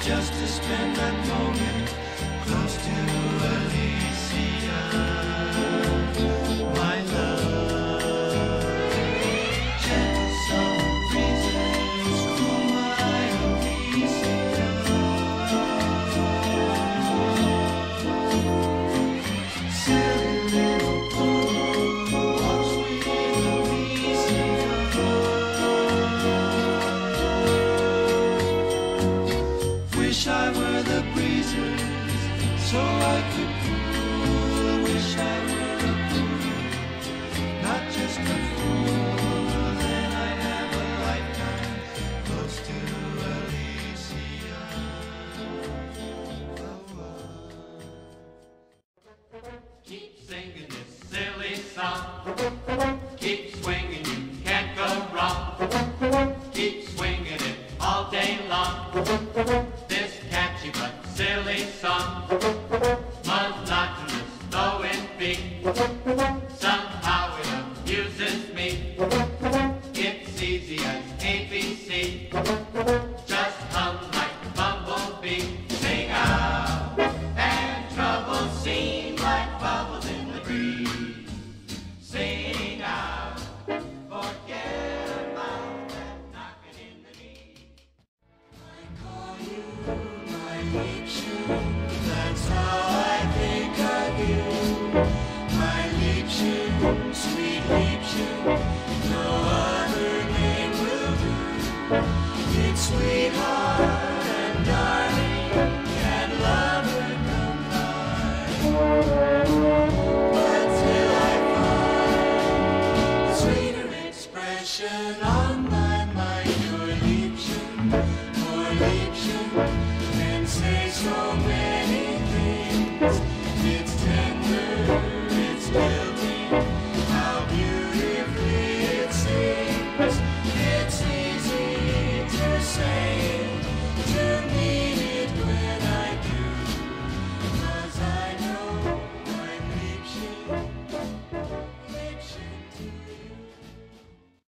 just to spend that moment close to Elysium. My love, gentle summer breezes cool my Elysium. Silly little pony walks with Elysium. Wish I were the breezes so I could cool. Wish I were a fool, not just a fool. Then I'd have a lifetime close to Elysium. Keep singing this silly song. Keep swinging, you can't go wrong. Keep swinging it all day long. This catchy but silly song, monotonous though it be, somehow it amuses me. It's easy as ABC, just hum like a bumblebee. Sing out, and troubles seem like bubbles in the breeze. Sing out, forget about that knocking in the knee. I call you my Liebchen, that's how I think of you. My Liebchen, sweet Liebchen, no other name will do. It's sweetheart and darling and lover combined. But till I find sweeter expression on my mind, your Liebchen, more Liebchen, and say so many.